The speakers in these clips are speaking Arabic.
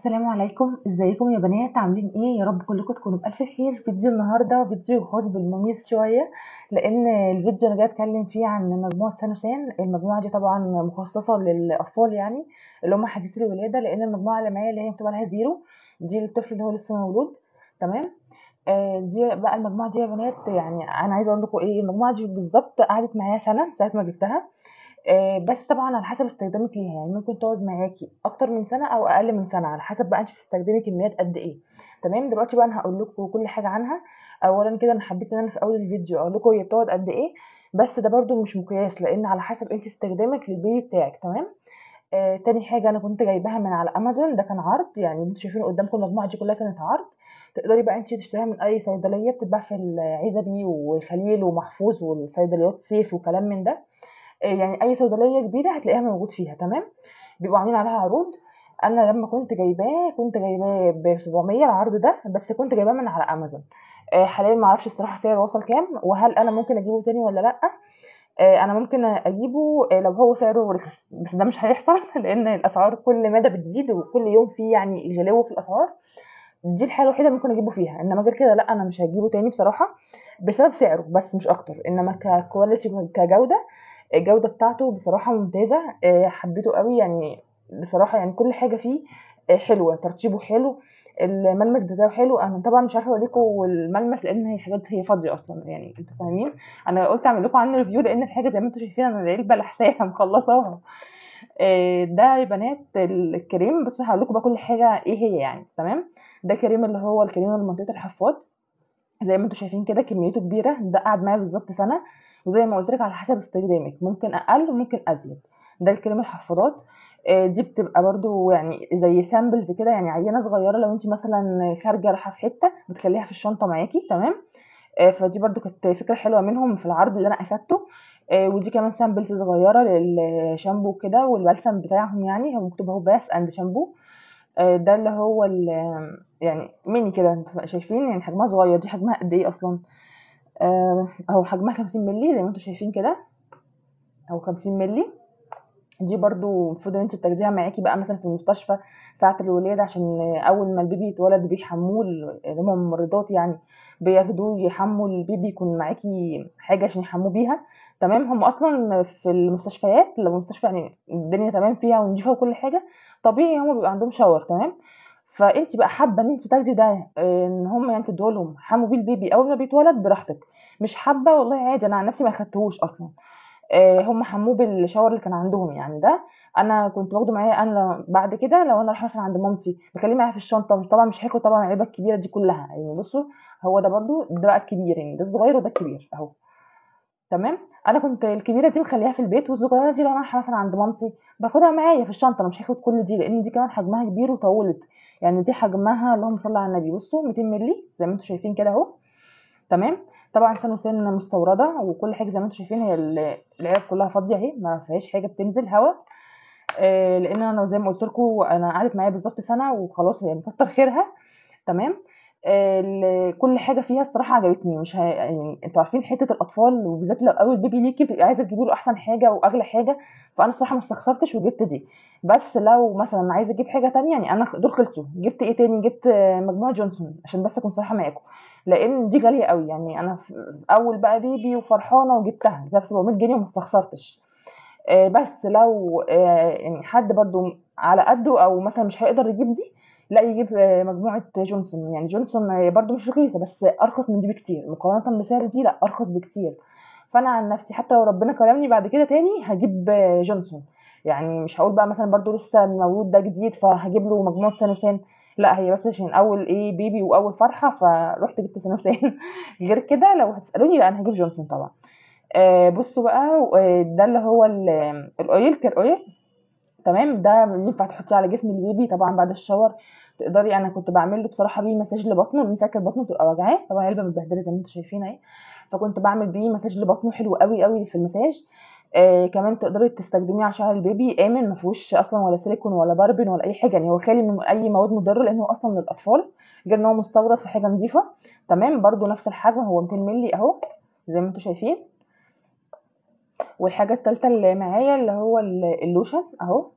السلام عليكم، ازيكم يا بنات؟ عاملين ايه؟ يا رب كلكم تكونوا بألف خير. فيديو النهارده فيديو خاص بالمميز شويه، لان الفيديو انا جايه اتكلم فيه عن مجموعه سانوسان. المجموعه دي طبعا مخصصه للاطفال، يعني اللي هم حديثي الولاده، لان المجموعه اللي معايا اللي هي مكتوب عليها زيرو دي الطفل اللي هو لسه مولود. تمام. دي بقى المجموعه دي يا بنات، يعني انا عايزه اقول لكم ايه، المجموعه دي بالظبط قعدت معايا سنه ساعه ما جبتها. بس طبعًا على حسب استخدامِك ليها، يعني ممكن تقعد معاكِ أكتر من سنة أو أقل من سنة، على حسب بقى أنتِ بتستخدمي كميات قد إيه. تمام. دلوقتي بقى أنا هاقول لكم كل حاجة عنها. أولًا كده أنا حبيت إن أنا في أول الفيديو أقول لكم هي بتقعد قد إيه، بس ده برضه مش مقياس، لإن على حسب أنتِ استخدامِك للبيبي بتاعِك. تمام. تاني حاجة أنا كنت جايباها من على أمازون، ده كان عرض، يعني أنتم شايفين قدامكم المجموعة دي كلها كانت عرض. تقدري بقى أنتِ تشتريها من أي صيدلية، بتتباع في العزبي وخليل ومحفوظ والصيدليات سيف وكلام من ده. يعني أي صيدلية كبيرة هتلاقيها موجود فيها. تمام. بيبقوا عاملين عليها عروض. أنا لمّا كنت جايباه ب700 العرض ده، بس كنت جايباه من على أمازون. حاليًا ما أعرفش الصراحة سعره وصل كام، وهل أنا ممكن أجيبه تاني والّا لأ. أنا ممكن أجيبه لو هو سعره رخص، بس ده مش هيحصل لإن الأسعار كل مدى بتزيد، وكل يوم في يعني غلو في الأسعار. دي الحالة الوحيدة اللي ممكن أجيبه فيها، إنما غير كده لأ، أنا مش هاجيبه تاني بصراحة، بسبب سعره بس مش أكتر. إنما كquality كجودة، الجودة بتاعته بصراحة ممتازة. حبيته أوي يعني. بصراحة يعني كل حاجة فيه حلوة، ترطيبه حلو، الملمس بتاعه حلو. أنا طبعًا مش عارفة أوريكم الملمس، لإن هي حاجات هي فاضية أصلًا، يعني أنتم فاهمين. أنا قُلت أعمل لكم عنه review، لإن الحاجة زي ما أنتم شايفين أنا العلبة لحساها مخلصاها. ده يا بنات الكريم. بصوا هاقول لكم بقى كل حاجة إيه هي يعني. تمام. ده كريم اللي هو الكريم لمنطقة الحفاض، زي ما أنتم شايفين كده كميته كبيرة. ده قعد معايا بالضبط سنة، وزي ما قُلت لِك على حسب استخدامِك، ممكن أقل وممكن أزيد. ده الكريم الحفاضات. دي بتبقى برضه يعني زي samples كده، يعني عينة صغيرة لو أنتِ مثلًا خارجة رايحة في حتة بتخلّيها في الشنطة معاكِ. تمام. فدي برضه كانت فكرة حلوة منهم في العرض اللي أنا أخدته. ودي كمان samples صغيرة للشامبو وكده والبلسم بتاعهم، يعني هو مكتوب أهو bath and shampoo. ده اللي هو يعني mini كده، أنتم شايفين يعني حجمها صغير. دي حجمها قد إيه أصلًا؟ أهو حجمها 50 مللي زي ما أنتم شايفين كده، أهو 50 مللي. دي برضه المفروض إن أنتِ بتاخديها معاكِ بقى مثلًا في المستشفى ساعة الولادة، عشان أول ما البيبي يتولد بيحمّوه اللي هُم الممرضات يعني، بياخدوه يحمّوا البيبي، يكون معاكِ حاجة عشان يحمّوه بيها. تمام. هُم أصلًا في المستشفيات، لو مستشفى يعني الدنيا تمام فيها ونضيفة وكل حاجة، طبيعي هُم بيبقى عندهم shower. تمام. فأنتِ بقى حابة إن أنتِ تاخدي ده، إن هُم يعني تدّوه لهم يحمّوا بيه البيبي أول ما بيتولد، براحتك. مش حابة والله عادي، أنا عن نفسي ما أخدتهوش أصلًا. هم حمّوه بالشاور اللي كان عندهم يعني ده. أنا كنت باخده معايا. أنا بعد كده لو أنا رايحة مثلًا عند مامتي باخلّيه معايا في الشنطة، طبعًا مش هاخد طبعًا العلبة الكبيرة دي كلّها، يعني بُصّوا، هو ده برضه، ده بقى الكبير، يعني ده الصغير وده الكبير أهو. تمام. أنا كنت الكبيرة دي مخلّياها في البيت، والصغيرة دي لو أنا رايحة مثلًا عند مامتي باخدها معايا في الشنطة. أنا مش هاخد كل دي، لإن دي كمان حجمها كبير وطوّلت. يعني دي حجمها اللهم صل على النبي، بُصّوا 200 مللي زي ما أنتم شايفين كده أهو. تمام. طبعًا سانوسان مستوردة وكل حاجة زي ما أنتم شايفين. هي العلب كلّها فاضية أهي، ما فيهاش حاجة بتنزل هوا. لإن أنا زي ما قُلت لكم أنا قعدت معايا بالضبط سَنة وخلاص، يعني كتّر خيرها. تمام. كل حاجة فيها الصراحة عجبتني. مش يعني أنتم عارفين حتّة الأطفال، وبالذات لو أول بيبي ليكِ بتبقي عايزة تجيبي له أحسن حاجة وأغلى حاجة. فأنا الصراحة ما استخسرتش وجبت دي. بس لو مثلًا عايزة أجيب حاجة تانية، يعني أنا دول خلصوا. جبت إيه تاني؟ جبت مجموعة جونسون، عشان بس أكون صريحة معاكم، لإن دي غالية أوي. يعني أنا أول بقى بيبي وفرحانة وجبتها، جبتها ب700 جنيه وما استخسرتش. بس لو يعني حد برضه على قدّه أو مثلًا مش هيقدر يجيب دي، لأ يجيب مجموعة جونسون. يعني جونسون هي برضه مش رخيصة، بس أرخص من دي بكتير مقارنةً بسعر دي، لأ أرخص بكتير. فأنا عن نفسي حتى لو ربنا كرمني بعد كده تاني هاجيب جونسون. يعني مش هاقول بقى مثلًا برضه لسه المولود ده جديد فهاجيب له مجموعة سانوسان، لأ هي بس عشان أول إيه بيبي وأول فرحة فرُحت جبت سانوسان. غير كده لو هتسألوني لأ أنا هاجيب جونسون طبعًا. بُصّوا بقى، ده اللي هو الoil care oil. تمام. ده ينفع تحطيه على جسم البيبي طبعًا بعد الشاور. تقدري، أنا كنت باعمل له بصراحة بيه مساج لبطنه، لإن ساعات كانت بطنه بتبقى واجعاه، طبعًا العلبة متبهدلة زي ما أنتم شايفين أهي. فكنت باعمل بيه مساج لبطنه حلو أوي، أوي في المساج. كمان تقدري تستخدميه على شعر البيبي، آمن ما فيهوش أصلًا ولا سيليكون ولا باربن ولا أي حاجة، يعني هو خالي من أي مواد مضرة، لإن هو أصلًا للأطفال، غير إن هو مستورد في حاجة نضيفة. تمام. برضه نفس الحجم، هو 200 مللي أهو زي ما أنتم شايفين. والحاجة التالتة اللي معايا اللي هو اللوشن أهو.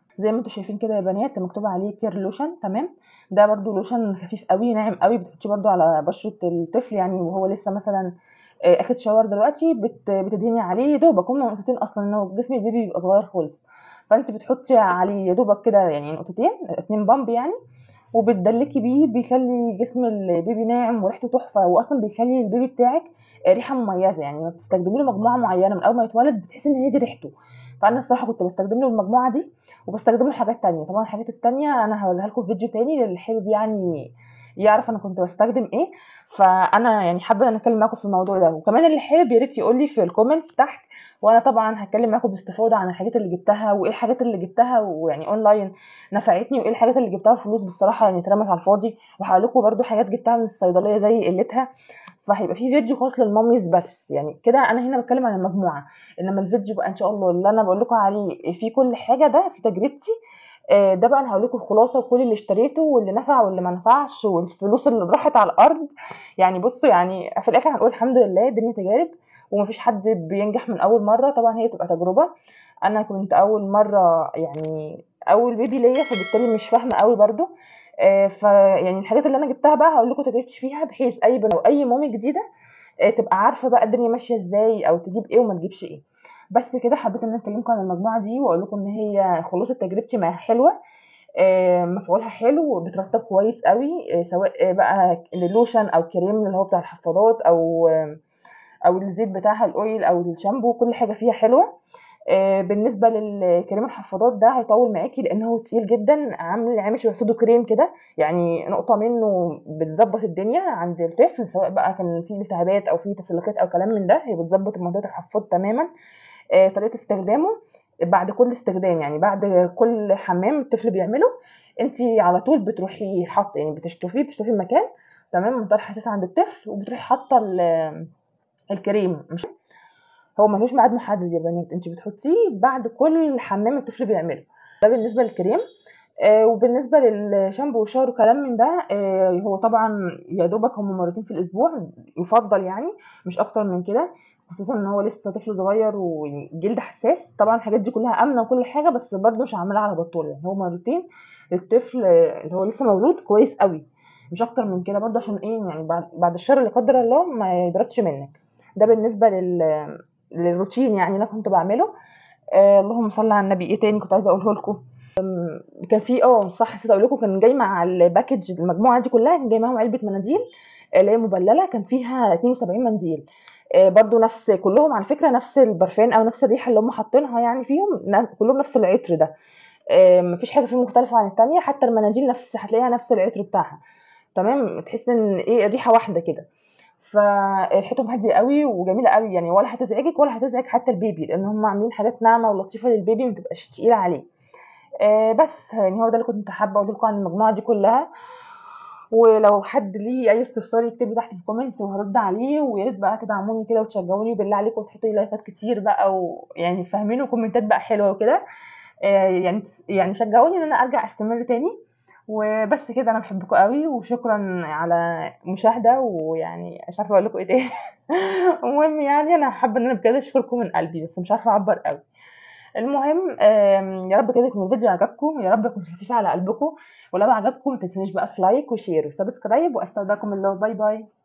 زي ما انتم شايفين كده يا بنات مكتوب عليه كير لوشن. تمام، ده برده لوشن خفيف قوي ناعم قوي، بتحطيه برده على بشره الطفل يعني وهو لسه مثلا اخد شاور دلوقتي، بتدهني عليه يا دوبك، هم نقطتين اصلا، انه جسم البيبي بيبقى صغير خالص، فانت بتحطي عليه يا دوبك كده يعني نقطتين، 2 بامب يعني، وبتدلكي بيه، بيخلي جسم البيبي ناعم وريحته تحفه، واصلا بيخلي البيبي بتاعك ريحه مميزه، يعني ما بتستخدمي له مجموعه معينه من اول ما يتولد بتحسي ان هي دي ريحته. فانا الصراحه كنت بستخدم له المجموعه دي، وبستخدم له حاجات تانية. طبعا الحاجات التانية انا هوريها لكم في فيديو تاني للي حابب يعني يعرف انا كنت بستخدم ايه. فانا يعني حابه ان اتكلم معاكم في الموضوع ده، وكمان اللي حابب يا ريت يقول لي في الكومنتس تحت، وانا طبعا هتكلم معاكم باستفاضه عن الحاجات اللي جبتها، وايه الحاجات اللي جبتها ويعني اونلاين نفعتني، وايه الحاجات اللي جبتها فلوس بصراحه يعني اترمت على الفاضي، وهقول لكم برده حاجات جبتها من الصيدليه زي قلتها. فهيبقى في فيديو خاص للماميز بس، يعني كده انا هنا بتكلم عن المجموعه، انما الفيديو بقى ان شاء الله اللي انا بقول لكم عليه في كل حاجه ده في تجربتي. ده بقى انا هقول لكم الخلاصه وكل اللي اشتريته واللي نفع واللي ما نفعش والفلوس اللي راحت على الارض. يعني بصوا، يعني في الاخر هنقول الحمد لله، الدنيا تجارب ومفيش حد بينجح من اول مره، طبعا هي تبقى تجربه. انا كنت اول مره يعني اول بيبي ليا، فبالتالي مش فاهمه قوي برضو. فيعني الحاجات اللي انا جبتها بقى هقول لكم تجربتي فيها، بحيث اي بنت او اي مامي جديده تبقى عارفه بقى الدنيا ماشيه ازاي، او تجيب ايه وما تجيبش ايه. بس كده حبيت ان انا اكلمكم عن المجموعه دي واقول لكم ان هي خلاصه تجربتي معاها حلوه. مفعولها حلو وبترطب كويس قوي، سواء بقى اللوشن او كريم اللي هو بتاع الحفاضات، او الزيت بتاعها الاويل او الشامبو، كل حاجه فيها حلوه. بالنسبه للكريم الحفاضات ده هيطول معاكي لان هو تقيل جدا، عامل شبه سودو كريم كده، يعني نقطه منه بتظبط الدنيا عند الطفل، سواء بقى كان في التهابات او في تسلخات او كلام من ده، هي بتظبط منطقه الحفاض تماما. طريقه استخدامه بعد كل استخدام، يعني بعد كل حمام الطفل بيعمله، انت على طول بتروحي حاطه، يعني بتشطفي المكان، تمام، منطقه حساسه عند الطفل، وبتروحي حاطه الكريم. مش هو ملوش ميعاد محدد يا بنات، انت بتحطيه بعد كل حمام الطفل بيعمله. ده بالنسبه للكريم. وبالنسبه للشامبو والشاور وكلام من ده، هو طبعا يا دوبك هم مرتين في الاسبوع يفضل يعني، مش اكتر من كده، خصوصا ان هو لسه طفل صغير وجلد حساس. طبعا الحاجات دي كلها امنه وكل حاجه، بس برضه مش هعملها على بطال، يعني هو مرتين للطفل اللي هو لسه مولود كويس قوي، مش اكتر من كده برضه، عشان ايه يعني بعد الشر لا قدر الله ما يبردش منك. ده بالنسبه للروتين يعني انا كنت بعمله. اللهم صل على النبي. ايه تاني كنت عايزه اقوله لكم؟ كان في صح، نسيت اقول لكم، كان جاي مع الباكج المجموعه دي كلها، كان جاي معاهم علبه مناديل اللي هي مبلله، كان فيها 72 منديل. برضو نفس كلهم على فكره، نفس البرفان او نفس الريحه اللي هم حاطينها يعني فيهم، كلهم نفس العطر ده. مفيش حاجه فيهم مختلفه عن الثانيه، حتى المناديل نفس هتلاقيها نفس العطر بتاعها. تمام، تحس ان ايه ريحه واحده كده. فريحتهم هاديه قوي وجميله قوي، يعني ولا هتزعجك ولا هتزعج حتى البيبي، لان هم عاملين حاجات ناعمه ولطيفه للبيبي، ما تبقاش تقيله عليه. بس يعني هو ده اللي كنت حابه اقول لكم عن المجموعه دي كلها. ولو حد ليه اي استفسار يكتب لي تحت في الكومنتس وهرد عليه، ويا ريت بقى تدعموني كده وتشجعوني بالله عليكم، وتحطوا لي لايكات كتير بقى، ويعني فاهمين، وكومنتات بقى حلوه وكده. يعني شجعوني ان انا ارجع استمر تاني. وبس كده، انا بحبكم قوي وشكرا على المشاهده، ويعني مش عارفه اقول لكم ايه تاني. المهم يعني انا حابه ان انا بجد اشكركم من قلبي، بس مش عارفه اعبر قوي. المهم يا رب كده يكون الفيديو عجبكم، يا رب يكون خفيف على قلبكم، ولو عجبكم ما تنسونيش بقى في لايك وشير وسبسكرايب، واستودعكم الله، باي باي.